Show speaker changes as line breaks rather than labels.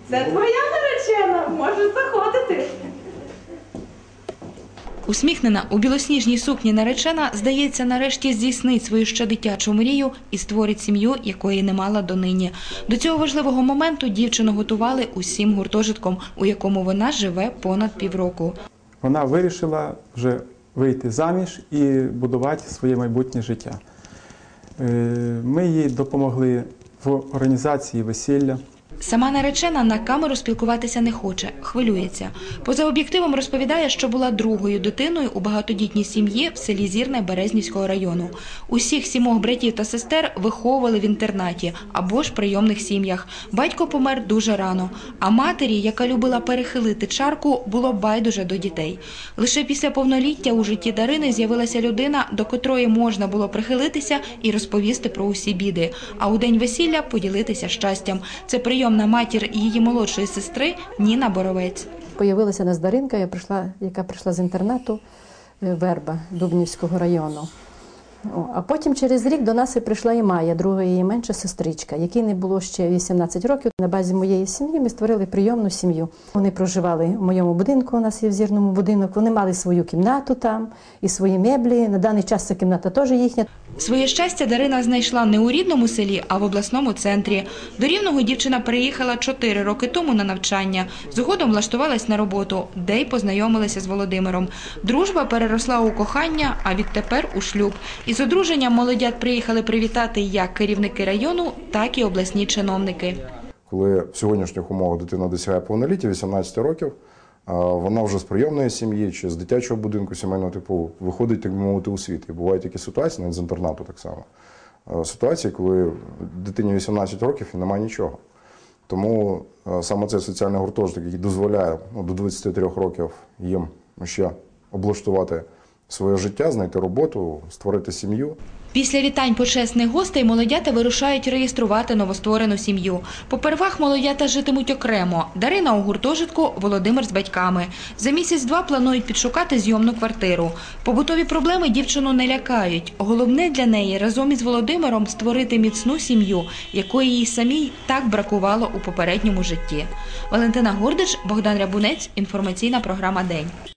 Це твоя наречена, можеш заходити.
Усміхнена у білосніжній сукні наречена, здається, нарешті здійснить свою ще дитячу мрію і створить сім'ю, якої не мала донині. До цього важливого моменту дівчину готували усім гуртожитком, у якому вона живе понад півроку.
Вона вирішила вже вийти заміж і будувати своє майбутнє життя. Ми їй допомогли в організації весілля.
Сама наречена на камеру спілкуватися не хоче, хвилюється. Поза об'єктивом розповідає, що була другою дитиною у багатодітній сім'ї в селі Зірне Березнівського району. Усіх 7 братів та сестер виховували в інтернаті або ж прийомних сім'ях. Батько помер дуже рано, а матері, яка любила перехилити чарку, було байдуже до дітей. Лише після повноліття у житті Дарини з'явилася людина, до котрої можна було прихилитися і розповісти про усі біди, а у день весілля поділитися щастям. Це прийомна матір її молодшої сестри Ніна Боровець.
Появилася нас Даринка, яка прийшла з інтернату Верба Дубнівського району. А потім через рік до нас і прийшла і Майя, друга її менша сестричка, якій не було ще 18 років. На базі моєї сім'ї ми створили прийомну сім'ю. Вони проживали у моєму будинку, у нас є в Зірному будинок, вони мали свою кімнату там і свої меблі. На даний час ця кімната теж їхня.
Своє щастя Дарина знайшла не у рідному селі, а в обласному центрі. До Рівного дівчина переїхала 4 роки тому на навчання. Згодом влаштувалась на роботу, де й познайомилася з Володимиром. Дружба переросла у кохання, а відтепер у шлюб. Із одруженням молодят приїхали привітати як керівники району, так і обласні чиновники.
Коли в сьогоднішніх умовах дитина досягає повноліття, 18 років, вона вже з прийомної сім'ї чи з дитячого будинку сімейного типу виходить, так би мовити, у світ. І бувають такі ситуації, навіть з інтернату так само. Ситуації, коли дитині 18 років і немає нічого. Тому саме цей соціальний гуртожиток, який дозволяє до 23 років їм ще облаштувати своє життя, знайти роботу, створити сім'ю.
Після вітань почесних гостей молодята вирушають реєструвати новостворену сім'ю. Попервах молодята житимуть окремо. Дарина у гуртожитку, Володимир з батьками. За місяць-два планують підшукати зйомну квартиру. Побутові проблеми дівчину не лякають. Головне для неї разом із Володимиром створити міцну сім'ю, якої їй самій так бракувало у попередньому житті. Валентина Гордич, Богдан Рябунець, інформаційна програма «День».